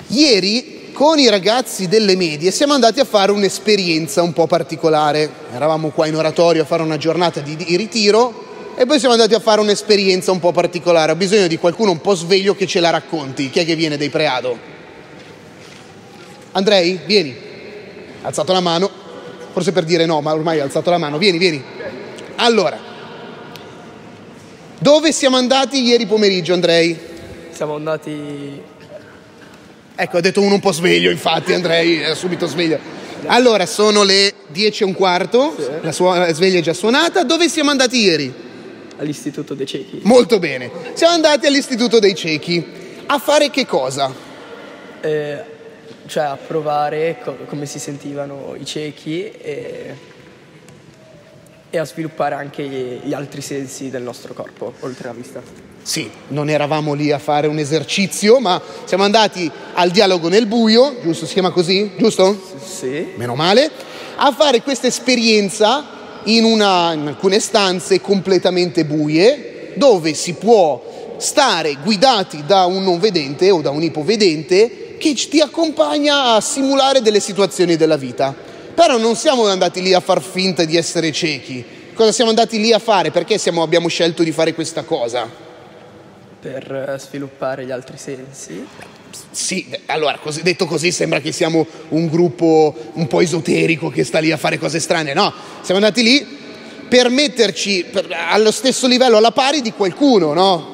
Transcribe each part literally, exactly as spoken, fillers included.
Ieri con i ragazzi delle medie siamo andati a fare un'esperienza un po' particolare. Eravamo qua in oratorio a fare una giornata di, di ritiro e poi siamo andati a fare un'esperienza un po' particolare. Ho bisogno di qualcuno un po' sveglio che ce la racconti. Chi è che viene dei Preado? Andrei, vieni. Ha alzato la mano, forse per dire no, ma ormai ha alzato la mano. Vieni, vieni. Allora, dove siamo andati ieri pomeriggio, Andrei? Siamo andati... Ecco, ha detto uno un po' sveglio, infatti, Andrei è subito sveglio. Allora, sono le dieci e un quarto, sì. La sua sveglia è già suonata. Dove siamo andati ieri? All'Istituto dei Ciechi. Molto bene. Siamo andati all'Istituto dei Ciechi. A fare che cosa? Eh, cioè a provare co- come si sentivano i ciechi e, e a sviluppare anche gli, gli altri sensi del nostro corpo, oltre alla vista. Sì, non eravamo lì a fare un esercizio, ma siamo andati al dialogo nel buio, giusto? Si chiama così, giusto? Sì. Meno male. A fare questa esperienza in, una, in alcune stanze completamente buie, dove si può stare guidati da un non vedente o da un ipovedente che ti accompagna a simulare delle situazioni della vita. Però non siamo andati lì a far finta di essere ciechi. Cosa siamo andati lì a fare? Perché siamo, abbiamo scelto di fare questa cosa? Per sviluppare gli altri sensi? Sì, allora, così, detto così sembra che siamo un gruppo un po' esoterico che sta lì a fare cose strane. No, siamo andati lì per metterci per, allo stesso livello, alla pari di qualcuno, no?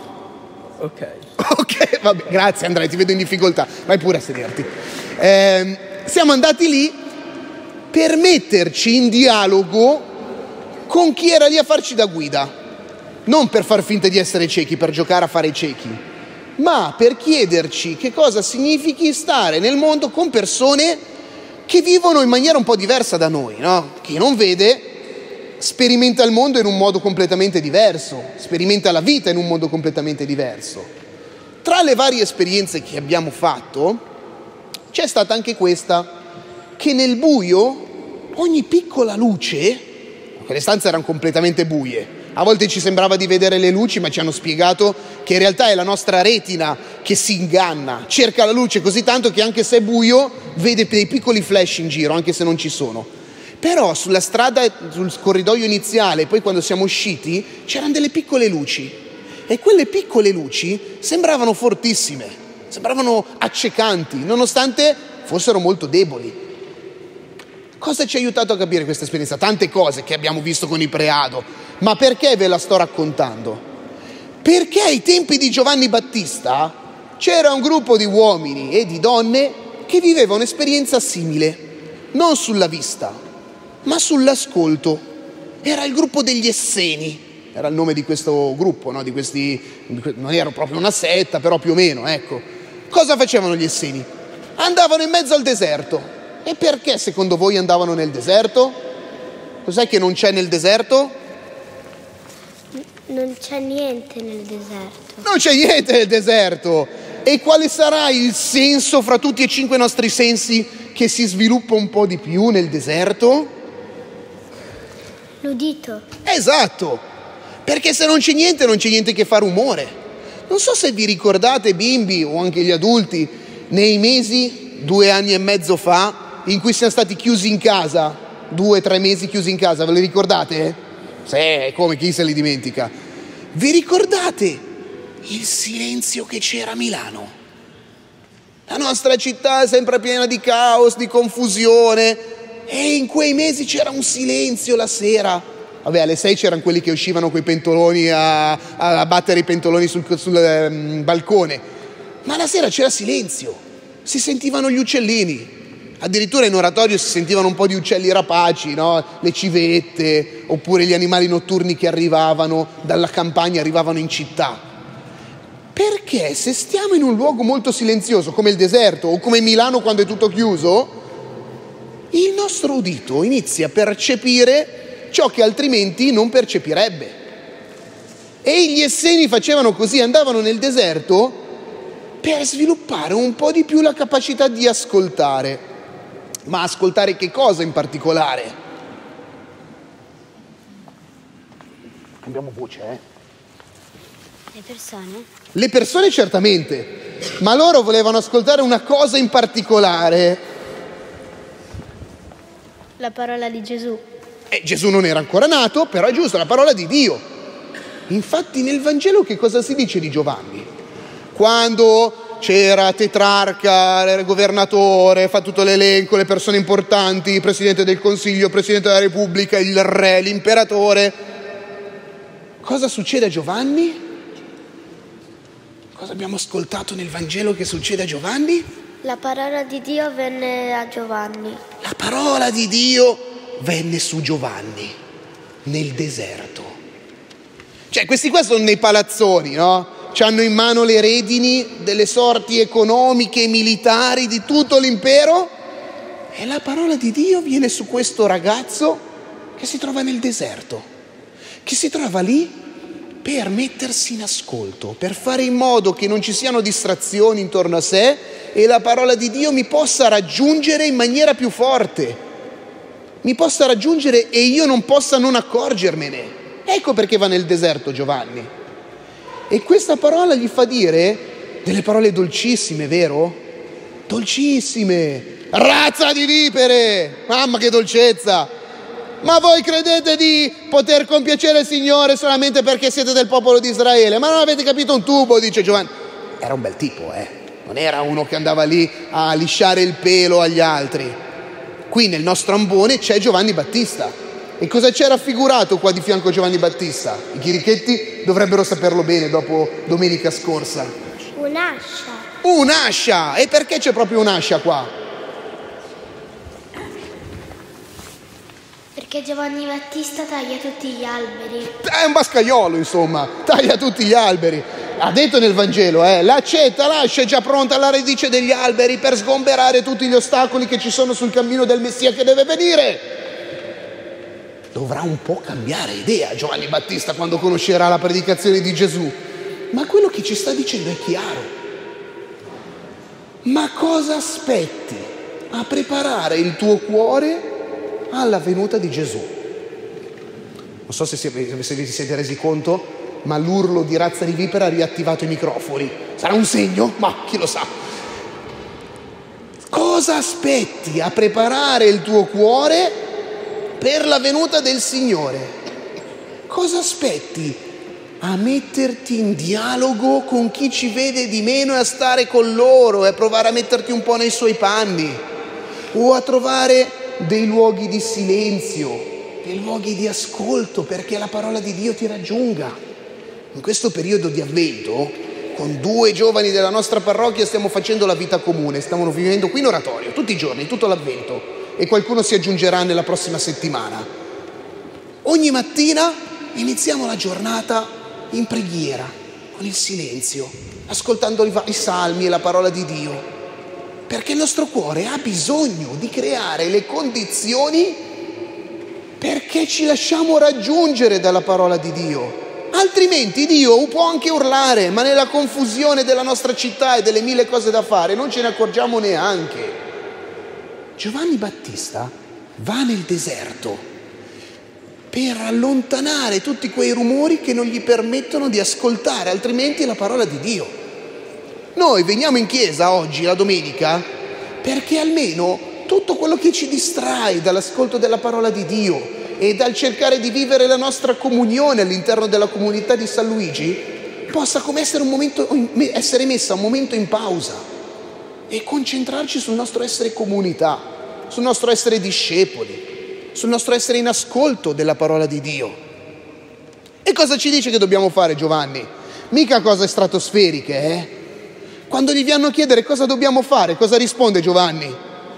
Ok. Ok, vabbè, grazie Andrea, ti vedo in difficoltà, vai pure a sederti. Eh, siamo andati lì per metterci in dialogo con chi era lì a farci da guida. Non per far finta di essere ciechi, per giocare a fare i ciechi, ma per chiederci che cosa significhi stare nel mondo con persone che vivono in maniera un po' diversa da noi, no? Chi non vede sperimenta il mondo in un modo completamente diverso, sperimenta la vita in un modo completamente diverso. Tra le varie esperienze che abbiamo fatto c'è stata anche questa, che nel buio ogni piccola luce, quelle stanze erano completamente buie, a volte ci sembrava di vedere le luci, ma ci hanno spiegato che in realtà è la nostra retina che si inganna, cerca la luce così tanto che anche se è buio vede dei piccoli flash in giro, anche se non ci sono. Però sulla strada, sul corridoio iniziale, poi quando siamo usciti, c'erano delle piccole luci e quelle piccole luci sembravano fortissime, sembravano accecanti, nonostante fossero molto deboli. Cosa ci ha aiutato a capire questa esperienza? Tante cose che abbiamo visto con i Preado, ma perché ve la sto raccontando? Perché ai tempi di Giovanni Battista c'era un gruppo di uomini e di donne che viveva un'esperienza simile, non sulla vista, ma sull'ascolto. Era il gruppo degli Esseni, era il nome di questo gruppo, no? Di questi, non era proprio una setta, però più o meno, ecco. Cosa facevano gli Esseni? Andavano in mezzo al deserto. E perché secondo voi andavano nel deserto? Cos'è che non c'è nel deserto? Non c'è niente nel deserto. Non c'è niente nel deserto. E quale sarà il senso fra tutti e cinque i nostri sensi che si sviluppa un po' di più nel deserto? L'udito. Esatto. Perché se non c'è niente, non c'è niente che fa rumore. Non so se vi ricordate, bimbi o anche gli adulti, nei mesi, due anni e mezzo fa, in cui siamo stati chiusi in casa, due o tre mesi chiusi in casa, ve li ricordate? Sì, come chi se li dimentica. Vi ricordate il silenzio che c'era a Milano? La nostra città è sempre piena di caos, di confusione, e in quei mesi c'era un silenzio la sera. Vabbè, alle sei c'erano quelli che uscivano coi pentoloni a, a battere i pentoloni sul, sul um, balcone, ma la sera c'era silenzio, si sentivano gli uccellini. Addirittura in oratorio si sentivano un po' di uccelli rapaci, no? Le civette, oppure gli animali notturni che arrivavano dalla campagna, arrivavano in città. Perché se stiamo in un luogo molto silenzioso, come il deserto o come Milano quando è tutto chiuso, il nostro udito inizia a percepire ciò che altrimenti non percepirebbe. E gli Esseni facevano così, andavano nel deserto per sviluppare un po' di più la capacità di ascoltare. Ma ascoltare che cosa in particolare? Cambiamo voce, eh? Le persone? Le persone certamente, ma loro volevano ascoltare una cosa in particolare. La parola di Gesù. E Gesù non era ancora nato, però è giusto, la parola di Dio. Infatti nel Vangelo che cosa si dice di Giovanni? Quando c'era tetrarca, era governatore, fa tutto l'elenco, le persone importanti, presidente del Consiglio, presidente della Repubblica, il re, l'imperatore. Cosa succede a Giovanni? Cosa abbiamo ascoltato nel Vangelo che succede a Giovanni? La parola di Dio venne a Giovanni. La parola di Dio venne su Giovanni nel deserto. Cioè, questi qua sono nei palazzoni, no? C'hanno in mano le redini delle sorti economiche e militari di tutto l'impero e la parola di Dio viene su questo ragazzo che si trova nel deserto, che si trova lì per mettersi in ascolto, per fare in modo che non ci siano distrazioni intorno a sé e la parola di Dio mi possa raggiungere in maniera più forte, mi possa raggiungere e io non possa non accorgermene. Ecco perché va nel deserto Giovanni. E questa parola gli fa dire delle parole dolcissime, vero? Dolcissime. Razza di vipere! Mamma che dolcezza! Ma voi credete di poter compiacere il Signore solamente perché siete del popolo di Israele? Ma non avete capito un tubo, dice Giovanni. Era un bel tipo, eh? Non era uno che andava lì a lisciare il pelo agli altri. Qui nel nostro ambone c'è Giovanni Battista. E cosa c'è raffigurato qua di fianco a Giovanni Battista? I chirichetti dovrebbero saperlo bene dopo domenica scorsa. Un'ascia. Un'ascia! E perché c'è proprio un'ascia qua? Perché Giovanni Battista taglia tutti gli alberi. È un bascaiolo, insomma, taglia tutti gli alberi. Ha detto nel Vangelo, eh, l'accetta, l'ascia è già pronta alla radice degli alberi per sgomberare tutti gli ostacoli che ci sono sul cammino del Messia che deve venire. Dovrà un po' cambiare idea Giovanni Battista quando conoscerà la predicazione di Gesù, ma quello che ci sta dicendo è chiaro. Ma cosa aspetti a preparare il tuo cuore alla venuta di Gesù? Non so se, si, se vi siete resi conto, ma l'urlo di razza di vipera ha riattivato i microfoni. Sarà un segno? Ma chi lo sa? Cosa aspetti a preparare il tuo cuore per la venuta del Signore? Cosa aspetti a metterti in dialogo con chi ci vede di meno e a stare con loro e a provare a metterti un po' nei suoi panni o a trovare dei luoghi di silenzio, dei luoghi di ascolto perché la parola di Dio ti raggiunga? In questo periodo di avvento, con due giovani della nostra parrocchia stiamo facendo la vita comune, stiamo vivendo qui in oratorio tutti i giorni, tutto l'avvento. E qualcuno si aggiungerà nella prossima settimana. Ogni mattina iniziamo la giornata in preghiera, con il silenzio, ascoltando i, i salmi e la parola di Dio, perché il nostro cuore ha bisogno di creare le condizioni perché ci lasciamo raggiungere dalla parola di Dio. Altrimenti Dio può anche urlare, ma nella confusione della nostra città e delle mille cose da fare non ce ne accorgiamo neanche. Giovanni Battista va nel deserto per allontanare tutti quei rumori che non gli permettono di ascoltare altrimenti la parola di Dio. Noi veniamo in chiesa oggi, la domenica, perché almeno tutto quello che ci distrae dall'ascolto della parola di Dio e dal cercare di vivere la nostra comunione all'interno della comunità di San Luigi possa come essere, un momento, essere messa un momento in pausa e concentrarci sul nostro essere comunità, sul nostro essere discepoli, sul nostro essere in ascolto della parola di Dio. E cosa ci dice che dobbiamo fare Giovanni? Mica cose stratosferiche, eh? Quando gli vanno a chiedere cosa dobbiamo fare, cosa risponde Giovanni?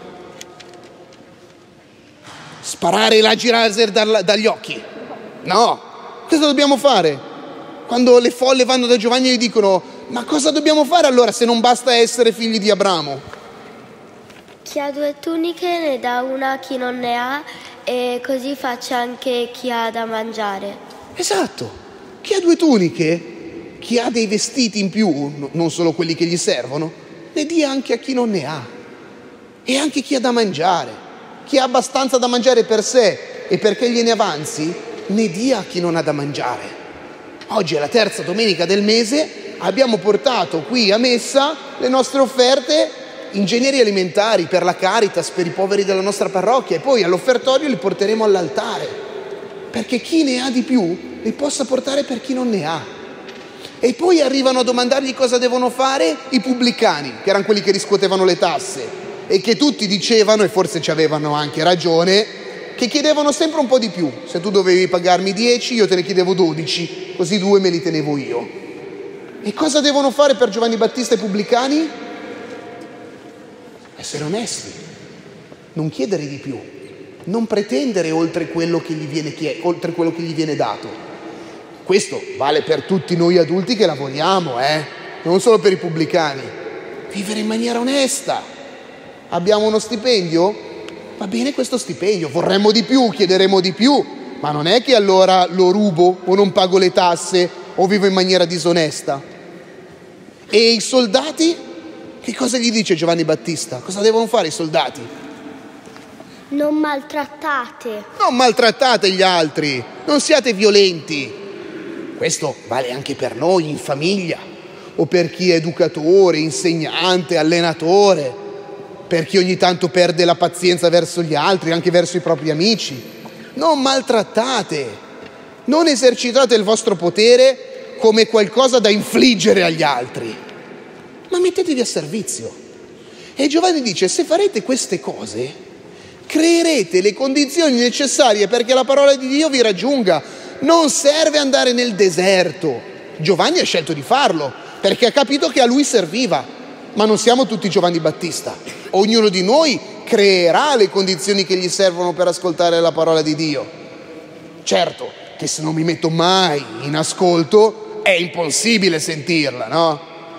Sparare la laser dagli occhi? No, cosa dobbiamo fare? Quando le folle vanno da Giovanni e gli dicono: ma cosa dobbiamo fare allora se non basta essere figli di Abramo? Chi ha due tuniche ne dà una a chi non ne ha e così faccia anche chi ha da mangiare. Esatto, chi ha due tuniche, chi ha dei vestiti in più, non solo quelli che gli servono, ne dia anche a chi non ne ha. E anche chi ha da mangiare, chi ha abbastanza da mangiare per sé e perché gliene avanzi, ne dia a chi non ha da mangiare. Oggi è la terza domenica del mese, abbiamo portato qui a messa le nostre offerte in generi alimentari per la Caritas, per i poveri della nostra parrocchia, e poi all'offertorio li porteremo all'altare, perché chi ne ha di più li possa portare per chi non ne ha. E poi arrivano a domandargli cosa devono fare i pubblicani, che erano quelli che riscuotevano le tasse e che tutti dicevano, e forse ci avevano anche ragione, che chiedevano sempre un po' di più. Se tu dovevi pagarmi dieci, io te ne chiedevo dodici, così due me li tenevo io. E cosa devono fare per Giovanni Battista i pubblicani? Essere onesti, non chiedere di più, non pretendere oltre quello che gli viene, chied- oltre quello che gli viene dato. Questo vale per tutti noi adulti che lavoriamo, eh? Non solo per i pubblicani. Vivere in maniera onesta. Abbiamo uno stipendio? Va bene questo stipendio, vorremmo di più, chiederemo di più, ma non è che allora lo rubo o non pago le tasse o vivo in maniera disonesta. E i soldati? Che cosa gli dice Giovanni Battista? Cosa devono fare i soldati? Non maltrattate. Non maltrattate gli altri, non siate violenti. Questo vale anche per noi in famiglia, o per chi è educatore, insegnante, allenatore, per chi ogni tanto perde la pazienza verso gli altri, anche verso i propri amici. Non maltrattate, non esercitate il vostro potere come qualcosa da infliggere agli altri, ma mettetevi a servizio. E Giovanni dice, se farete queste cose, creerete le condizioni necessarie perché la parola di Dio vi raggiunga. Non serve andare nel deserto. Giovanni ha scelto di farlo perché ha capito che a lui serviva, ma non siamo tutti Giovanni Battista. Ognuno di noi creerà le condizioni che gli servono per ascoltare la parola di Dio. Certo che se non mi metto mai in ascolto è impossibile sentirla, no?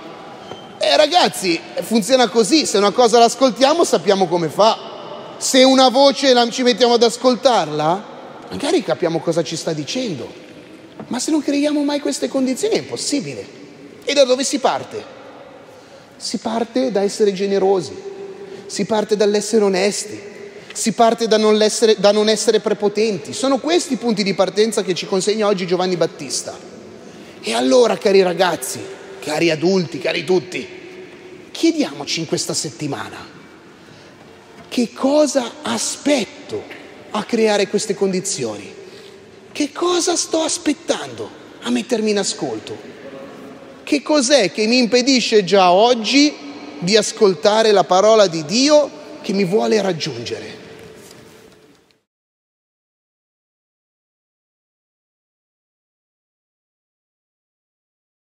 E ragazzi, funziona così, se una cosa l'ascoltiamo sappiamo come fa. Se una voce la ci mettiamo ad ascoltarla, magari capiamo cosa ci sta dicendo, ma se non creiamo mai queste condizioni è impossibile. E da dove si parte? Si parte da essere generosi, si parte dall'essere onesti, si parte da non essere, da non essere prepotenti. Sono questi i punti di partenza che ci consegna oggi Giovanni Battista. E allora, cari ragazzi, cari adulti, cari tutti, chiediamoci in questa settimana che cosa aspetto a creare queste condizioni. Che cosa sto aspettando a mettermi in ascolto? Che cos'è che mi impedisce già oggi di ascoltare la parola di Dio che mi vuole raggiungere?